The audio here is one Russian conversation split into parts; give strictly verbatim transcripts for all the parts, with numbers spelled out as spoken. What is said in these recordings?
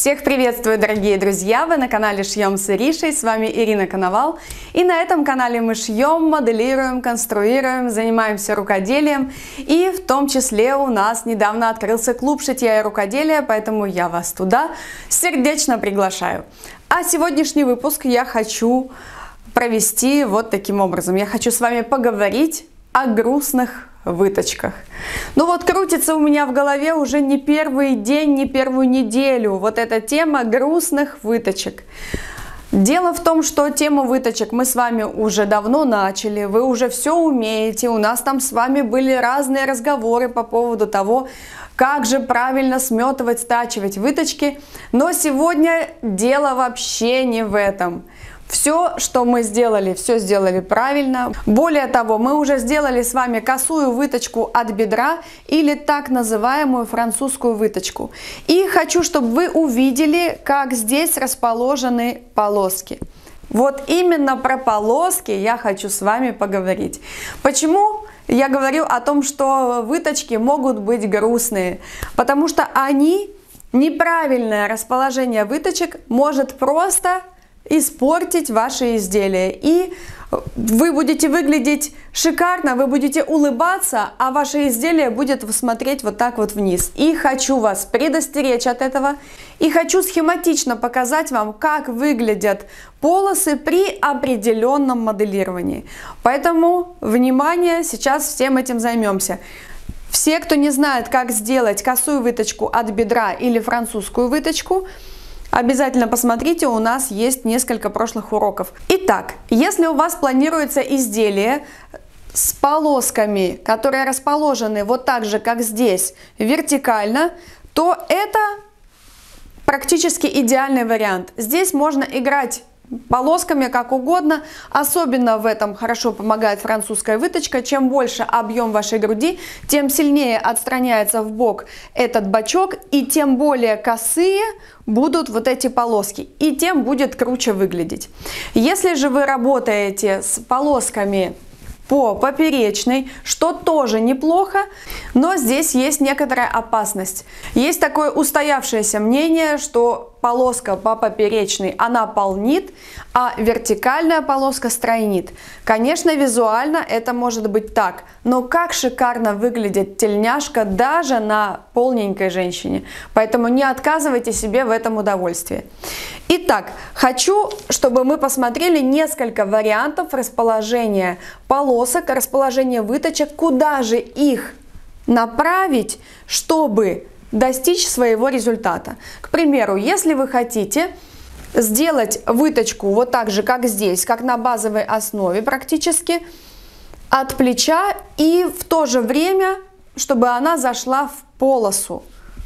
Всех приветствую, дорогие друзья! Вы на канале Шьем с Иришей, с вами Ирина Коновал. И на этом канале мы шьем, моделируем, конструируем, занимаемся рукоделием. И в том числе у нас недавно открылся клуб шитья и рукоделия, поэтому я вас туда сердечно приглашаю. А сегодняшний выпуск я хочу провести вот таким образом. Я хочу с вами поговорить о грустных выточках. Ну вот крутится у меня в голове уже не первый день, не первую неделю вот эта тема грустных выточек. Дело в том, что тему выточек мы с вами уже давно начали, вы уже все умеете, у нас там с вами были разные разговоры по поводу того, как же правильно сметывать, стачивать выточки, но сегодня дело вообще не в этом. Все, что мы сделали, все сделали правильно. Более того, мы уже сделали с вами косую выточку от бедра или так называемую французскую выточку. И хочу, чтобы вы увидели, как здесь расположены полоски. Вот именно про полоски я хочу с вами поговорить. Почему я говорю о том, что выточки могут быть грустные? Потому что они, неправильное расположение выточек может просто испортить ваши изделия, и вы будете выглядеть шикарно, вы будете улыбаться, а ваше изделие будет смотреть вот так вот вниз. И хочу вас предостеречь от этого, и хочу схематично показать вам, как выглядят полосы при определенном моделировании. Поэтому, внимание, сейчас всем этим займемся. Все, кто не знает, как сделать косую выточку от бедра или французскую выточку, обязательно посмотрите, у нас есть несколько прошлых уроков. Итак, если у вас планируется изделие с полосками, которые расположены вот так же, как здесь, вертикально, то это практически идеальный вариант. Здесь можно играть полосками как угодно, особенно в этом хорошо помогает французская выточка. Чем больше объем вашей груди, тем сильнее отстраняется в бок этот бочок, и тем более косые будут вот эти полоски, и тем будет круче выглядеть. Если же вы работаете с полосками по поперечной, что тоже неплохо, но здесь есть некоторая опасность. Есть такое устоявшееся мнение, что полоска по поперечной она полнит, а вертикальная полоска стройнит. Конечно, визуально это может быть так, но как шикарно выглядит тельняшка даже на полненькой женщине. Поэтому не отказывайте себе в этом удовольствии. Итак, хочу, чтобы мы посмотрели несколько вариантов расположения полосок, расположения выточек, куда же их направить, чтобы достичь своего результата. К примеру, если вы хотите сделать выточку вот так же, как здесь, как на базовой основе практически, от плеча, и в то же время, чтобы она зашла в полосу,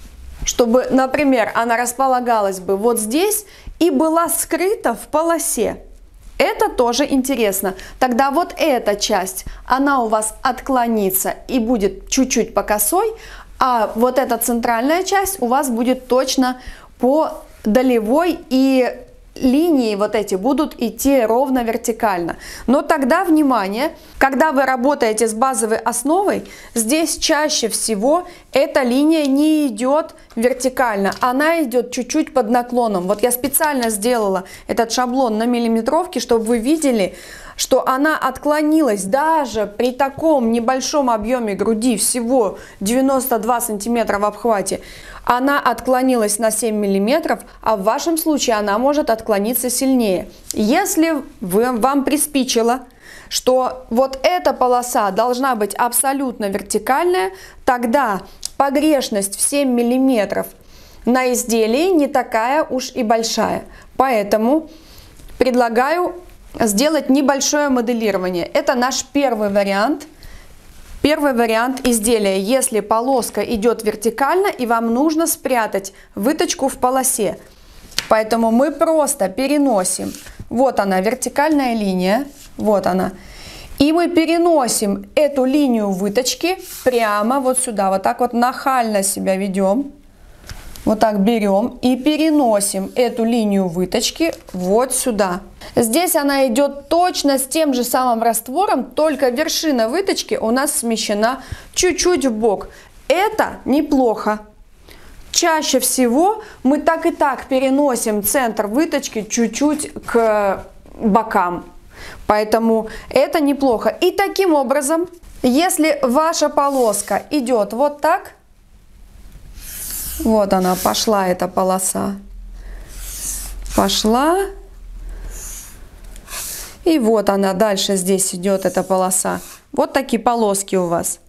чтобы, например, она располагалась бы вот здесь и была скрыта в полосе. Это тоже интересно. Тогда вот эта часть, она у вас отклонится и будет чуть-чуть по косой, а вот эта центральная часть у вас будет точно по долевой, и линии вот эти будут идти ровно вертикально. Но тогда, внимание, когда вы работаете с базовой основой, здесь чаще всего эта линия не идет вертикально, она идет чуть-чуть под наклоном. Вот я специально сделала этот шаблон на миллиметровке, чтобы вы видели, что она отклонилась даже при таком небольшом объеме груди, всего девяносто два сантиметра в обхвате, она отклонилась на семь миллиметров, а в вашем случае она может отклониться сильнее. Если вы, вам приспичило, что вот эта полоса должна быть абсолютно вертикальная, тогда погрешность в семь миллиметров на изделии не такая уж и большая. Поэтому предлагаю сделать небольшое моделирование. Это наш первый вариант. Первый вариант изделия, если полоска идет вертикально и вам нужно спрятать выточку в полосе. Поэтому мы просто переносим, вот она, вертикальная линия, вот она. И мы переносим эту линию выточки прямо вот сюда, вот так вот нахально себя ведем. Вот так берем и переносим эту линию выточки вот сюда. Здесь она идет точно с тем же самым раствором, только вершина выточки у нас смещена чуть-чуть в бок. Это неплохо. чаще всего мы так и так переносим центр выточки чуть-чуть к бокам. Поэтому это неплохо. И таким образом, если ваша полоска идет вот так, вот она пошла, эта полоса, пошла, и вот она дальше здесь идет, эта полоса. Вот такие полоски у вас.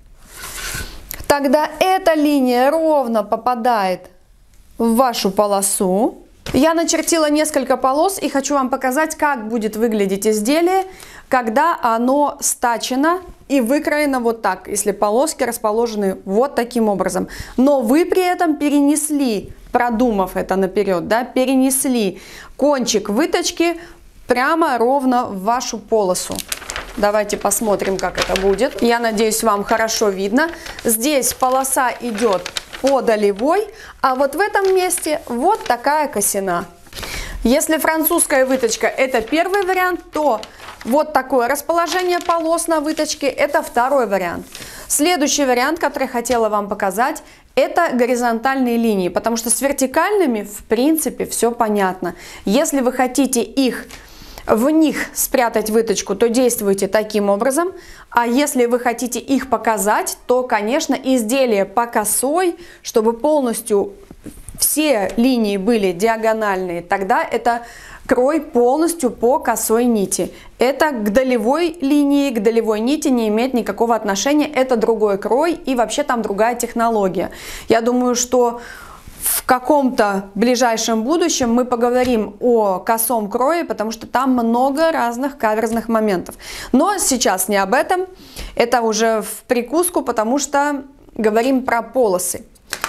Тогда эта линия ровно попадает в вашу полосу. Я начертила несколько полос и хочу вам показать, как будет выглядеть изделие, когда оно стачено и выкроено вот так, если полоски расположены вот таким образом. Но вы при этом перенесли, продумав это наперед, да, перенесли кончик выточки прямо ровно в вашу полосу. Давайте посмотрим, как это будет. Я надеюсь, вам хорошо видно. Здесь полоса идет по долевой, а вот в этом месте вот такая косина. Если французская выточка это первый вариант, то вот такое расположение полос на выточке это второй вариант. Следующий вариант, который я хотела вам показать, это горизонтальные линии, потому что с вертикальными в принципе все понятно. Если вы хотите их в них спрятать выточку, то действуйте таким образом. А если вы хотите их показать, то, конечно, изделие по косой, чтобы полностью все линии были диагональные, тогда это крой полностью по косой нити. Это к долевой линии, к долевой нити не имеет никакого отношения. Это другой крой и вообще там другая технология. Я думаю, что в каком-то ближайшем будущем мы поговорим о косом крое, потому что там много разных каверзных моментов. Но сейчас не об этом, это уже в прикуску, потому что говорим про полосы.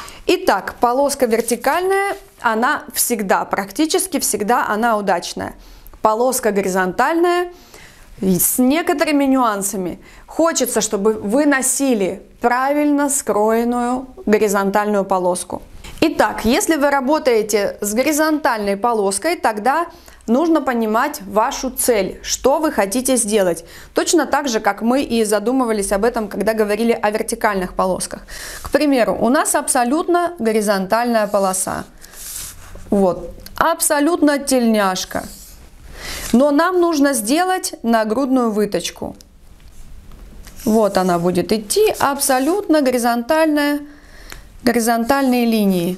Итак, полоска вертикальная, она всегда, практически всегда она удачная. Полоска горизонтальная с некоторыми нюансами. Хочется, чтобы вы носили правильно скроенную горизонтальную полоску. Итак, если вы работаете с горизонтальной полоской, тогда нужно понимать вашу цель, что вы хотите сделать. Точно так же, как мы и задумывались об этом, когда говорили о вертикальных полосках. К примеру, у нас абсолютно горизонтальная полоса. Вот, абсолютно тельняшка. Но нам нужно сделать нагрудную выточку. Вот она будет идти, абсолютно горизонтальная. Горизонтальные линии.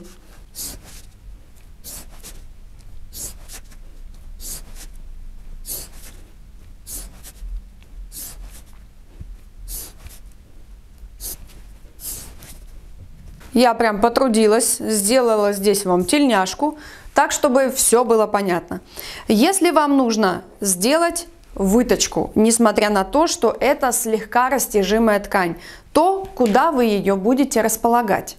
Я прям потрудилась, сделала здесь вам тельняшку, так, чтобы все было понятно. Если вам нужно сделать выточку, несмотря на то, что это слегка растяжимая ткань, то куда вы ее будете располагать?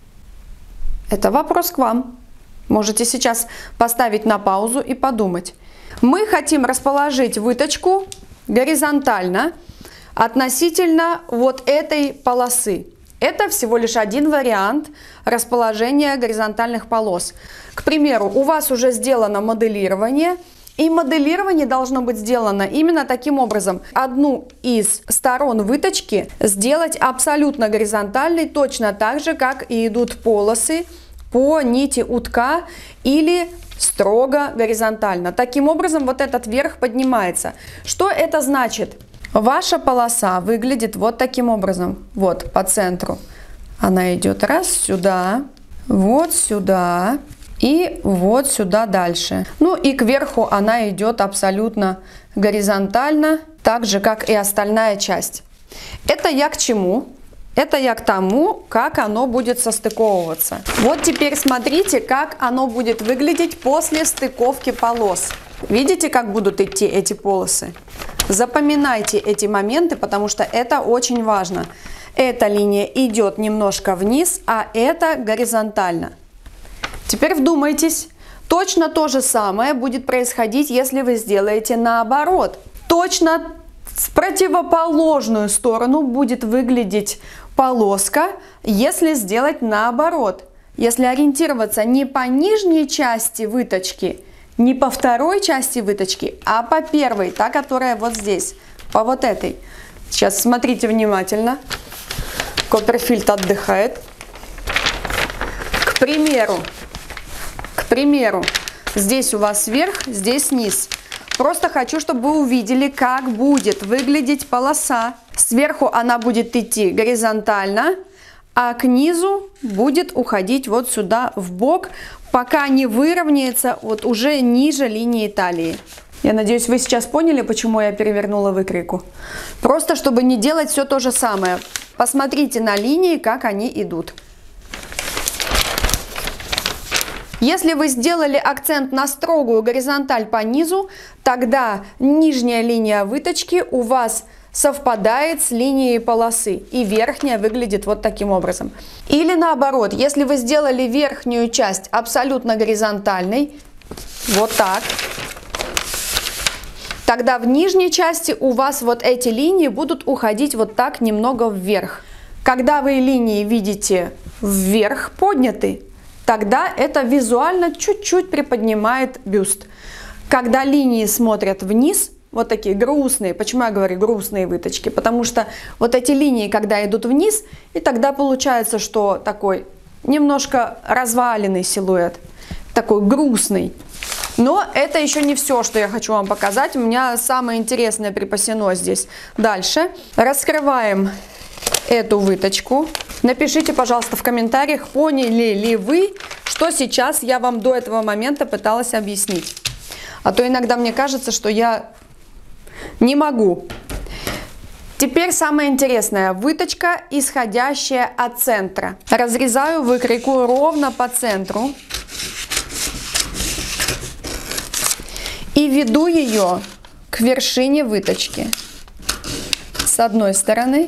Это вопрос к вам. Можете сейчас поставить на паузу и подумать. Мы хотим расположить выточку горизонтально относительно вот этой полосы. Это всего лишь один вариант расположения горизонтальных полос. К примеру, у вас уже сделано моделирование, и моделирование должно быть сделано именно таким образом. Одну из сторон выточки сделать абсолютно горизонтальной, точно так же, как и идут полосы по нити утка или строго горизонтально. Таким образом, вот этот верх поднимается. Что это значит? Ваша полоса выглядит вот таким образом. Вот, по центру. Она идет раз сюда, вот сюда и вот сюда дальше. Ну и кверху она идет абсолютно горизонтально, так же, как и остальная часть. Это я к чему? Это я к тому, как оно будет состыковываться. Вот теперь смотрите, как оно будет выглядеть после стыковки полос. Видите, как будут идти эти полосы? Запоминайте эти моменты, потому что это очень важно. Эта линия идет немножко вниз, а это горизонтально. Теперь вдумайтесь. Точно то же самое будет происходить, если вы сделаете наоборот. Точно в противоположную сторону будет выглядеть полоска, если сделать наоборот. Если ориентироваться не по нижней части выточки, не по второй части выточки, а по первой, та, которая вот здесь, по вот этой. Сейчас смотрите внимательно. Копперфильд отдыхает. К примеру, к примеру, здесь у вас вверх, здесь низ. Просто хочу, чтобы вы увидели, как будет выглядеть полоса. Сверху она будет идти горизонтально, а к низу будет уходить вот сюда в бок, пока не выровняется вот уже ниже линии талии. Я надеюсь, вы сейчас поняли, почему я перевернула выкройку. Просто чтобы не делать все то же самое. Посмотрите на линии, как они идут. Если вы сделали акцент на строгую горизонталь по низу, тогда нижняя линия выточки у вас совпадает с линией полосы, и верхняя выглядит вот таким образом. Или наоборот, если вы сделали верхнюю часть абсолютно горизонтальной, вот так, тогда в нижней части у вас вот эти линии будут уходить вот так немного вверх. Когда вы линии видите вверх подняты, тогда это визуально чуть-чуть приподнимает бюст. Когда линии смотрят вниз, вот такие грустные, почему я говорю грустные выточки? Потому что вот эти линии, когда идут вниз, и тогда получается, что такой немножко разваленный силуэт, такой грустный. Но это еще не все, что я хочу вам показать. У меня самое интересное припасено здесь. Дальше раскрываем эту выточку. Напишите, пожалуйста, в комментариях, поняли ли вы, что сейчас я вам до этого момента пыталась объяснить. А то иногда мне кажется, что я не могу. Теперь самое интересное. Выточка, исходящая от центра. Разрезаю выкройку ровно по центру. И веду ее к вершине выточки. С одной стороны.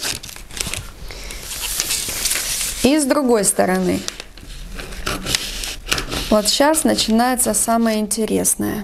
И с другой стороны. Вот сейчас начинается самое интересное.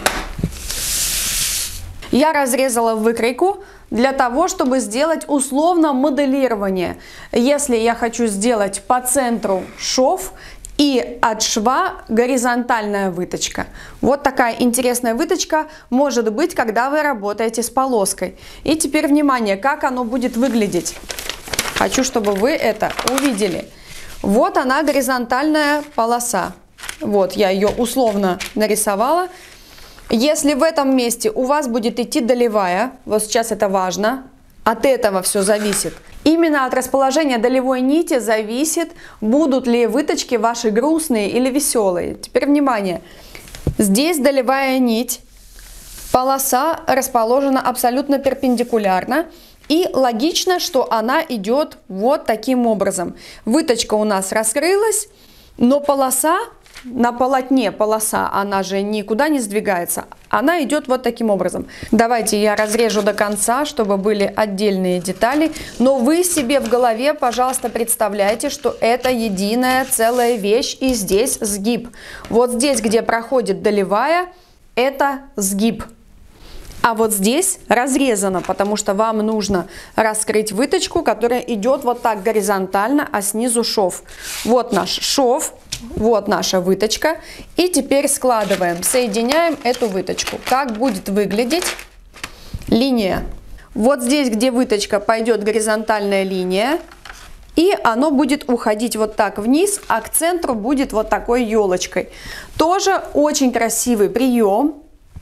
Я разрезала выкройку для того, чтобы сделать условно моделирование. Если я хочу сделать по центру шов и от шва горизонтальная выточка. Вот такая интересная выточка может быть, когда вы работаете с полоской. И теперь внимание, как оно будет выглядеть. Хочу, чтобы вы это увидели. Вот она, горизонтальная полоса. Вот я ее условно нарисовала. Если в этом месте у вас будет идти долевая, вот сейчас это важно, от этого все зависит. Именно от расположения долевой нити зависит, будут ли выточки ваши грустные или веселые. Теперь внимание, здесь долевая нить, полоса расположена абсолютно перпендикулярно. И логично, что она идет вот таким образом. Выточка у нас раскрылась, но полоса на полотне, полоса, она же никуда не сдвигается. Она идет вот таким образом. Давайте я разрежу до конца, чтобы были отдельные детали. Но вы себе в голове, пожалуйста, представляйте, что это единая целая вещь. И здесь сгиб. Вот здесь, где проходит долевая, это сгиб. А вот здесь разрезано, потому что вам нужно раскрыть выточку, которая идет вот так горизонтально, а снизу шов. Вот наш шов, вот наша выточка. И теперь складываем, соединяем эту выточку. Как будет выглядеть линия? Вот здесь, где выточка, пойдет горизонтальная линия. И оно будет уходить вот так вниз, а к центру будет вот такой елочкой. Тоже очень красивый прием.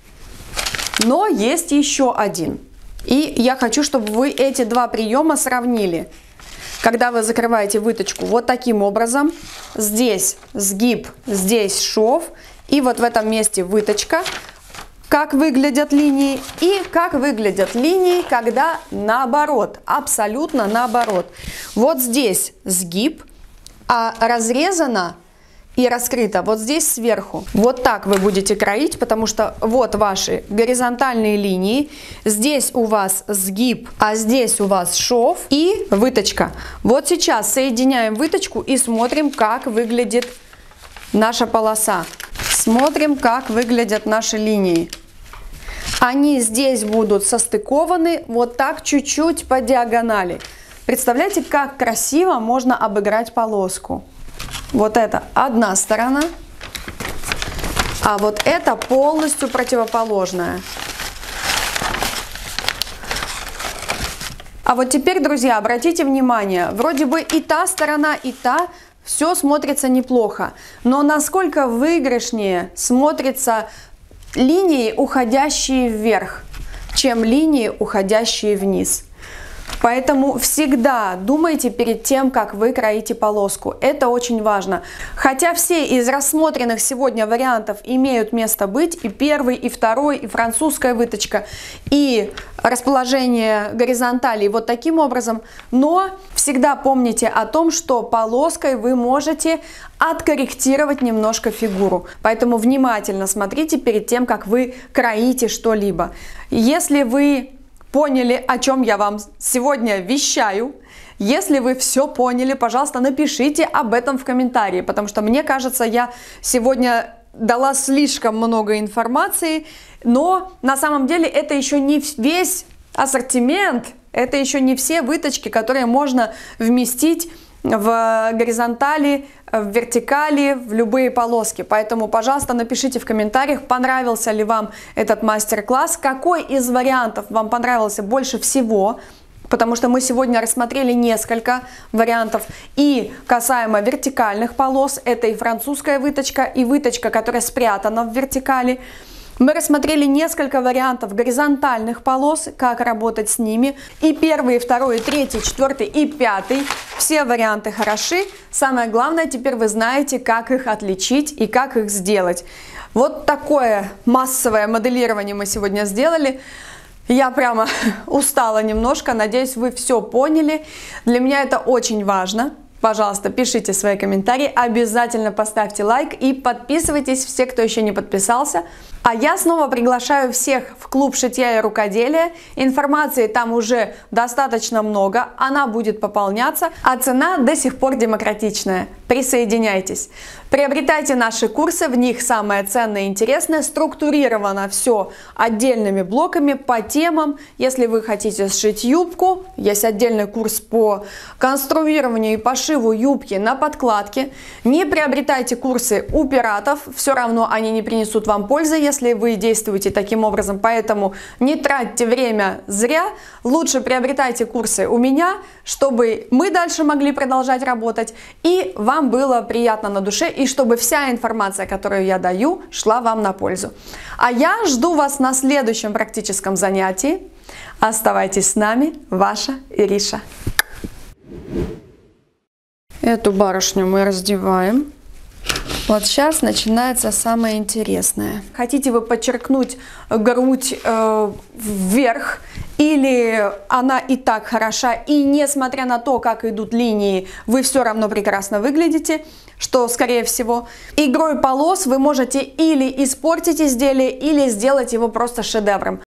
Но есть еще один. И я хочу, чтобы вы эти два приема сравнили. Когда вы закрываете выточку вот таким образом, здесь сгиб, здесь шов, и вот в этом месте выточка, как выглядят линии, и как выглядят линии, когда наоборот, абсолютно наоборот. Вот здесь сгиб, а разрезано и раскрыто вот здесь сверху. Вот так вы будете кроить, потому что вот ваши горизонтальные линии. Здесь у вас сгиб, а здесь у вас шов и выточка. Вот сейчас соединяем выточку и смотрим, как выглядит наша полоса. Смотрим, как выглядят наши линии. Они здесь будут состыкованы вот так чуть-чуть по диагонали. Представляете, как красиво можно обыграть полоску. Вот это одна сторона, а вот это полностью противоположная. А вот теперь, друзья, обратите внимание, вроде бы и та сторона, и та все смотрится неплохо. Но насколько выигрышнее смотрятся линии, уходящие вверх, чем линии, уходящие вниз. Поэтому всегда думайте перед тем, как вы кроите полоску. Это очень важно. Хотя все из рассмотренных сегодня вариантов имеют место быть, и первый, и второй, и французская выточка, и расположение горизонтали вот таким образом, но всегда помните о том, что полоской вы можете откорректировать немножко фигуру. Поэтому внимательно смотрите перед тем, как вы кроите что-либо. Если вы поняли, о чем я вам сегодня вещаю, если вы все поняли, пожалуйста, напишите об этом в комментарии, потому что мне кажется, я сегодня дала слишком много информации, но на самом деле это еще не весь ассортимент, это еще не все выточки, которые можно вместить в горизонтали, в вертикали, в любые полоски. Поэтому, пожалуйста, напишите в комментариях, понравился ли вам этот мастер-класс, какой из вариантов вам понравился больше всего, потому что мы сегодня рассмотрели несколько вариантов. И касаемо вертикальных полос, это и французская выточка, и выточка, которая спрятана в вертикали. Мы рассмотрели несколько вариантов горизонтальных полос, как работать с ними. И первый, и второй, и третий, четвертый, и пятый. Все варианты хороши. Самое главное, теперь вы знаете, как их отличить и как их сделать. Вот такое массовое моделирование мы сегодня сделали. Я прямо устала немножко. Надеюсь, вы все поняли. Для меня это очень важно. Пожалуйста, пишите свои комментарии, обязательно поставьте лайк и подписывайтесь, все, кто еще не подписался. А я снова приглашаю всех в клуб шитья и рукоделия. Информации там уже достаточно много, она будет пополняться, а цена до сих пор демократичная. Присоединяйтесь. Приобретайте наши курсы, в них самое ценное и интересное, структурировано все отдельными блоками по темам. Если вы хотите сшить юбку, есть отдельный курс по конструированию и пошиву юбки на подкладке. Не приобретайте курсы у пиратов, все равно они не принесут вам пользы, если вы действуете таким образом, поэтому не тратьте время зря. Лучше приобретайте курсы у меня, чтобы мы дальше могли продолжать работать и вам было приятно на душе, и чтобы вся информация, которую я даю, шла вам на пользу. А я жду вас на следующем практическом занятии. Оставайтесь с нами, ваша Ириша. Эту барышню мы раздеваем. Вот сейчас начинается самое интересное. Хотите вы подчеркнуть грудь э, вверх, или она и так хороша, и несмотря на то, как идут линии, вы все равно прекрасно выглядите, что скорее всего. Игрой полос вы можете или испортить изделие, или сделать его просто шедевром.